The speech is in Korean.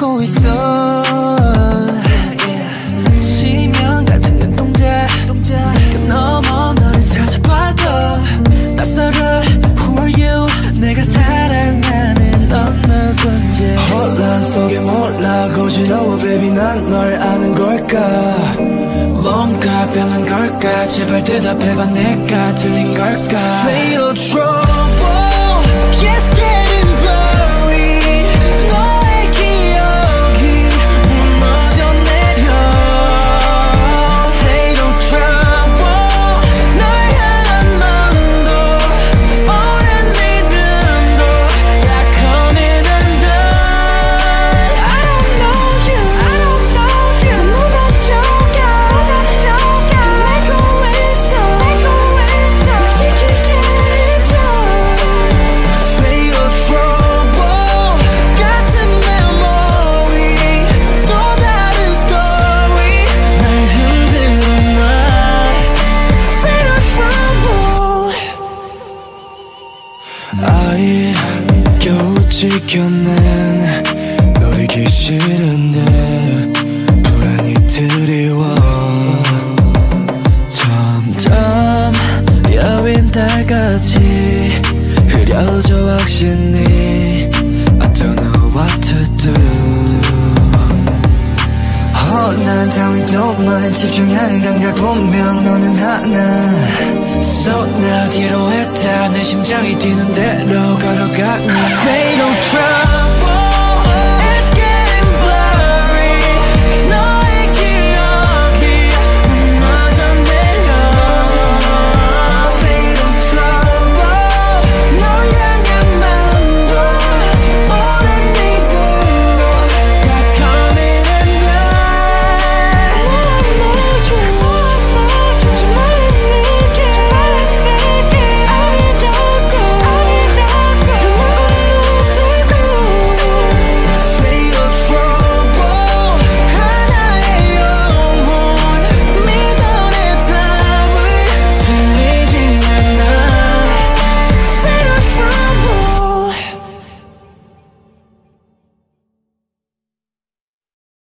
찾고 있어. 시면 같은 눈동자 그 너머 너를 찾아봐도 낯설어. Who are you? 내가 사랑하는 넌 누군지. 혼란 속에 몰라 고지러워 baby 난 널 아는 걸까. 뭔가 변한 걸까. 제발 대답해봐 내가 틀린 걸까. Fatal trouble Yes getting blurry. 너의 기억이 무너져 내려. Fatal trouble 널 향한 마음도 오랜 믿음도 다 coming undone. I don't know you 난 무너져가 내고 있어 널 지킬게 해줘. Fatal trouble 같은 memory 또 다른 story 날 흔들어 놔. Fatal trouble. 아이 겨우 지켜낸 널 잊기 싫은데 불안이 드리워. 점점 여윈 달같이 흐려져 확신이. I don't know what to do. 난 따위도만 집중하는 감각 보면 너는 하나. So now 뒤로 했다 내 심장이 뛰는 대로 걸어